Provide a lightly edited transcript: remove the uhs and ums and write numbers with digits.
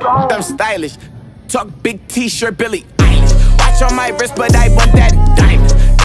I'm stylish. Talk big t-shirt, Billy Eilish. Watch on my wrist, but I want that diamond.